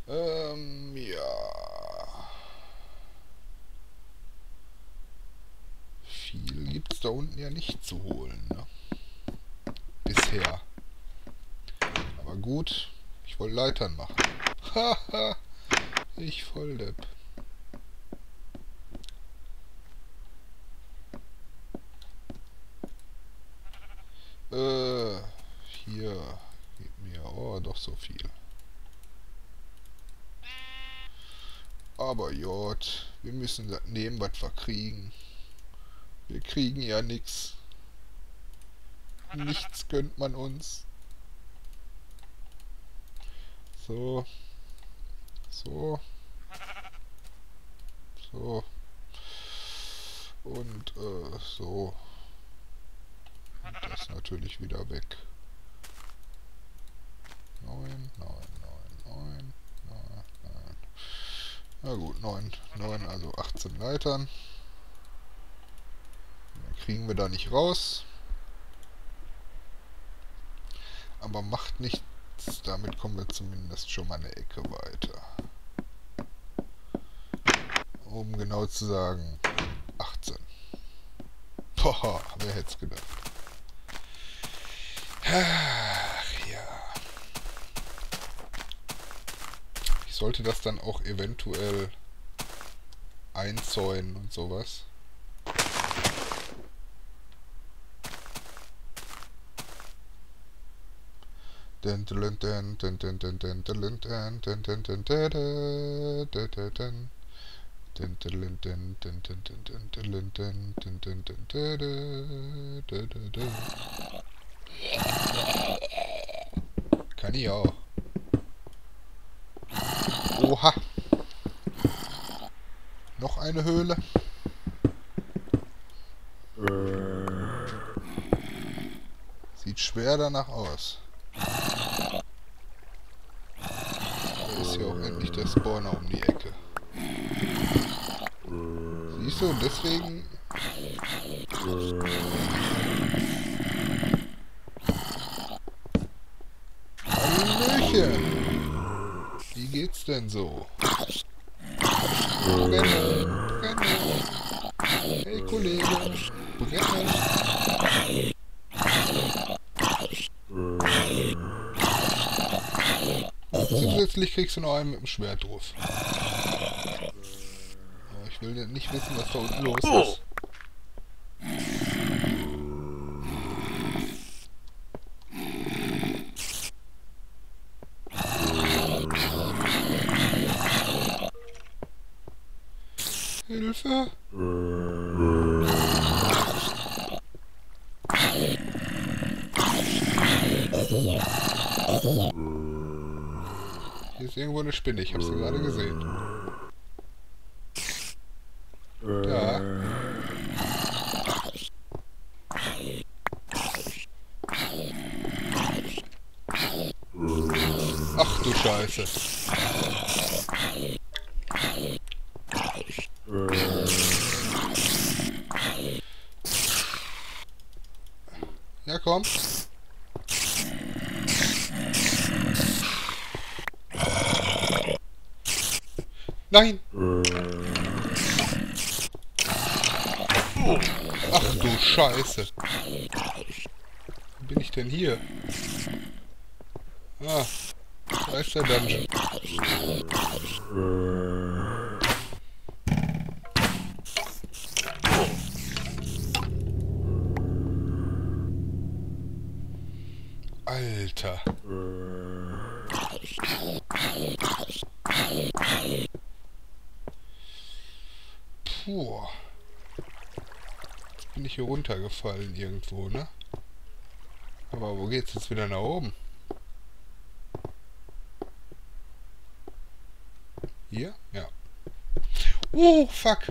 Ja. Viel gibt's da unten ja nicht zu holen, ne? Bisher. Aber gut, ich wollte Leitern machen. Haha, ich Volldepp. Hier. Gib mir, oh, doch so viel. Aber Jod, wir müssen das nehmen, was wir kriegen. Wir kriegen ja nichts. Nichts gönnt man uns. So. So. So. Und, so. Und das natürlich wieder weg. 9, 9, 9, 9, 9, 9. Na gut, 9, 9, also 18 Leitern. Mehr kriegen wir da nicht raus. Aber macht nichts. Damit kommen wir zumindest schon mal eine Ecke weiter. Um genau zu sagen, 18. Boah, wer hätte es gedacht. Ach ja. Ich sollte das dann auch eventuell einzäunen und sowas. Kann ich auch. Oha. Noch eine Höhle. Sieht schwer danach aus. Da ist ja auch endlich der Spawner um die Ecke. Siehst du, und deswegen... Hallöchen! Wie geht's denn so? Brenne, brenne. Hey Kollege, brenne. Zusätzlich kriegst du noch einen mit dem Schwert drauf. Aber ich will nicht wissen, was da unten los ist. Hilfe! Hier ist irgendwo eine Spinne, ich habe sie gerade gesehen. Da. Ach du Scheiße. Ja, komm. Nein! Ach du Scheiße. Wo bin ich denn hier? Ah, da ist der Dungeon. Alter. Puh. Jetzt bin ich hier runtergefallen irgendwo, ne? Aber wo geht's jetzt wieder nach oben? Hier? Ja. Oh, fuck.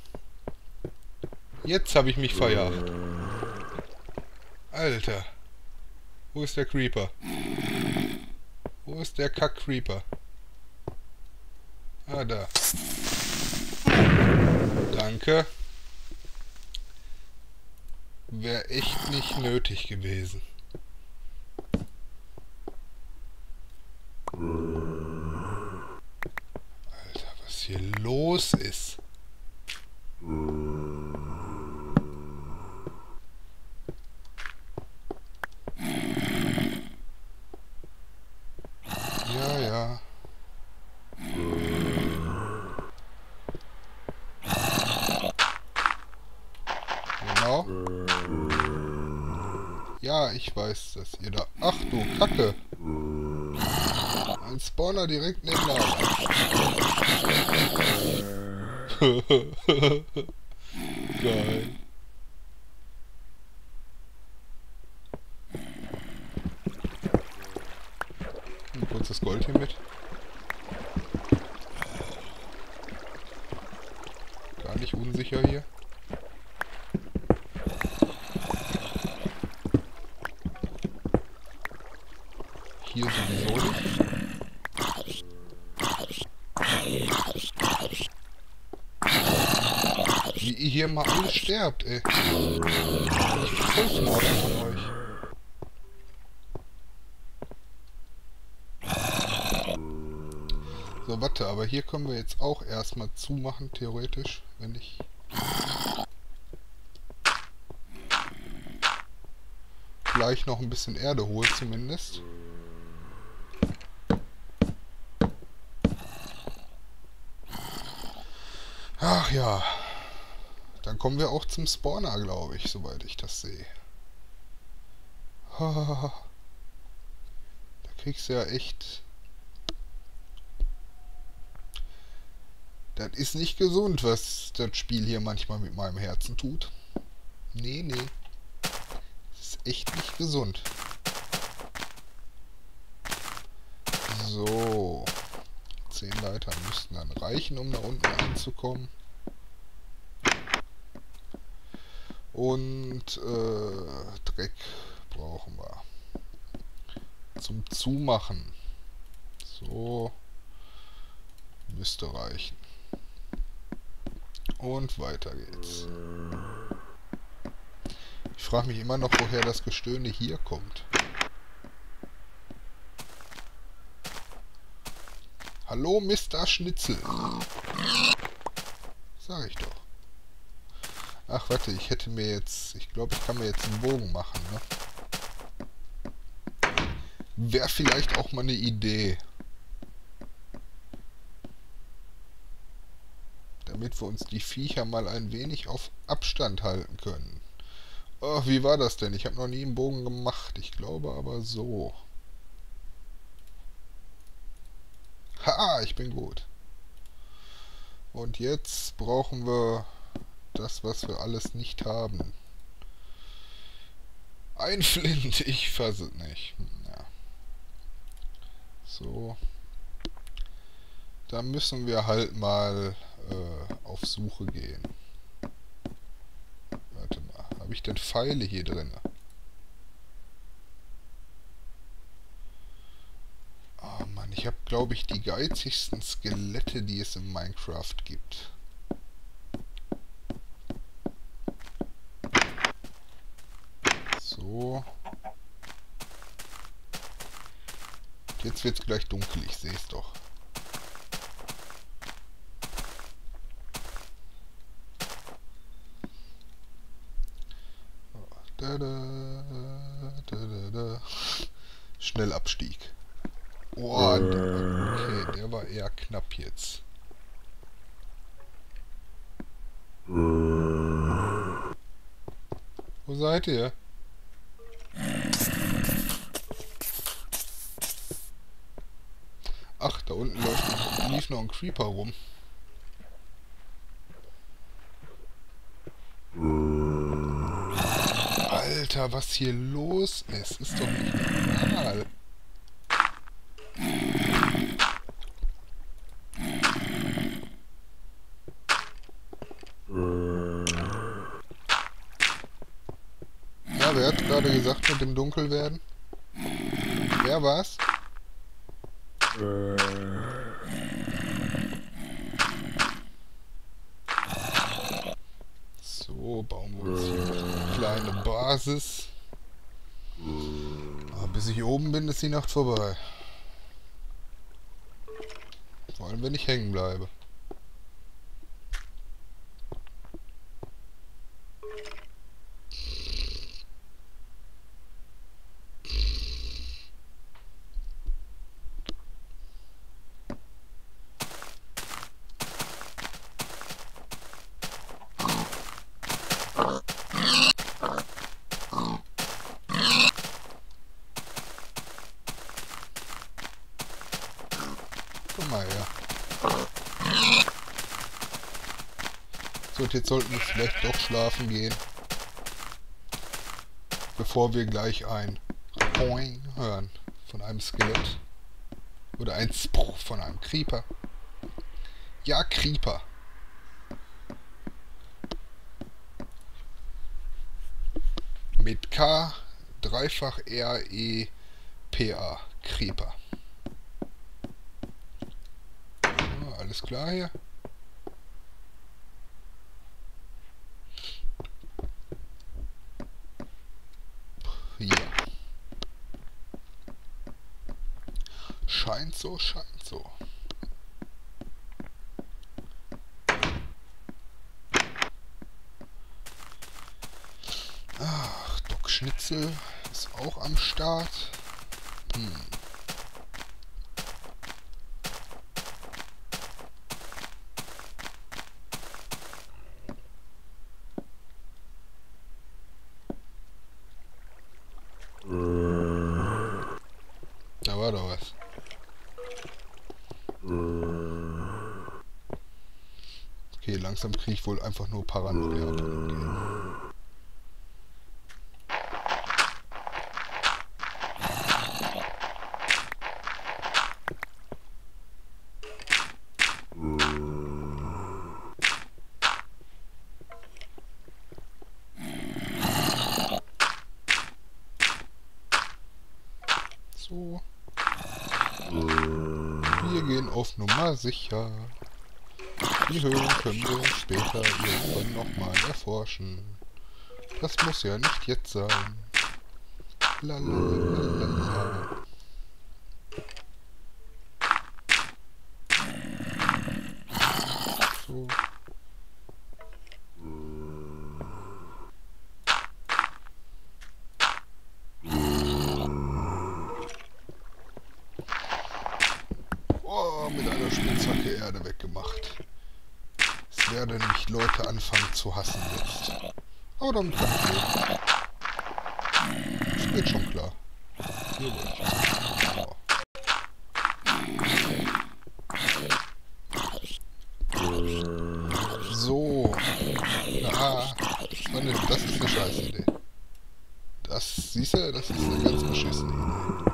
Jetzt habe ich mich verjagt. Alter. Wo ist der Creeper? Wo ist der Kack-Creeper? Ah, da. Danke. Wäre echt nicht nötig gewesen. hier los ist. Ja, ja. Genau. Ja, ich weiß, dass ihr da... Ach du Kacke. Ein Spawner direkt neben Lager. Geil. Und kurz das Gold hier mit. Gar nicht unsicher hier. Hier sowieso nicht. Wie ihr hier mal alle sterbt, ey. Voll smart von euch. So, warte, aber hier können wir jetzt auch erstmal zumachen, theoretisch, wenn ich... gleich noch ein bisschen Erde hole zumindest. Ach ja. Dann kommen wir auch zum Spawner, glaube ich, soweit ich das sehe. Da kriegst du ja echt... Das ist nicht gesund, was das Spiel hier manchmal mit meinem Herzen tut. Nee, nee. Das ist echt nicht gesund. So. 10 Leitern müssten dann reichen, um da unten anzukommen. Und Dreck brauchen wir. Zum Zumachen. So. Müsste reichen. Und weiter geht's. Ich frage mich immer noch, woher das Gestöhne hier kommt. Hallo, Mr. Schnitzel. Sag ich doch. Ach, warte, ich hätte mir jetzt... Ich glaube, ich kann mir jetzt einen Bogen machen, ne? Wäre vielleicht auch mal eine Idee. Damit wir uns die Viecher mal ein wenig auf Abstand halten können. Oh, wie war das denn? Ich habe noch nie einen Bogen gemacht. Ich glaube aber so. Ha, ich bin gut. Und jetzt brauchen wir das, was wir alles nicht haben. Ein Flint, ich fasse es nicht. Ja. So. Da müssen wir halt mal auf Suche gehen. Warte mal, habe ich denn Pfeile hier drin? Oh Mann, ich habe, glaube ich, die geizigsten Skelette, die es in Minecraft gibt. So. Jetzt wird es gleich dunkel, ich sehe es doch. Da, da, da, da, da. Schnellabstieg. Oh, okay, der war eher knapp jetzt. Wo seid ihr? Ach, da unten lief noch ein Creeper rum. Alter, was hier los ist, ist doch nicht normal. Ja, wer hat gerade gesagt mit dem Dunkelwerden? Wer war's? So, bauen wir uns hier eine kleine Basis. Aber bis ich oben bin, ist die Nacht vorbei. Vor allem, wenn ich hängen bleibe. Komm mal her. So, und jetzt sollten wir vielleicht doch schlafen gehen. Bevor wir gleich ein Boing hören von einem Skelett. Oder ein Spruch von einem Creeper. Ja, Creeper. Mit K, dreifach R-E-P-A. Creeper. Ja, alles klar hier. Ja. Scheint so, scheint so. Ach, Doc Schnitzel ist auch am Start. Da war doch was. Okay, langsam kriege ich wohl einfach nur Paranoia. So. Wir gehen auf Nummer sicher. Die Höhlen können wir später irgendwann nochmal erforschen. Das muss ja nicht jetzt sein. Lalalala. So. Oh, mit einer Spitzhacke Erde weggemacht. Es werden nämlich Leute anfangen zu hassen jetzt. Aber damit kann ich leben. Das geht schon klar. Hier will ich. So. Ah, das ist eine scheiß Idee. Das, siehst du, das ist eine ganz beschissene Idee.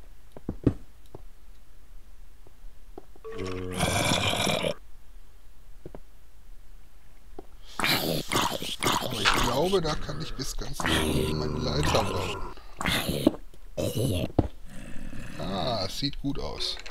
Aber ich glaube, da kann ich bis ganz oben meine Leiter bauen. Ah, es sieht gut aus.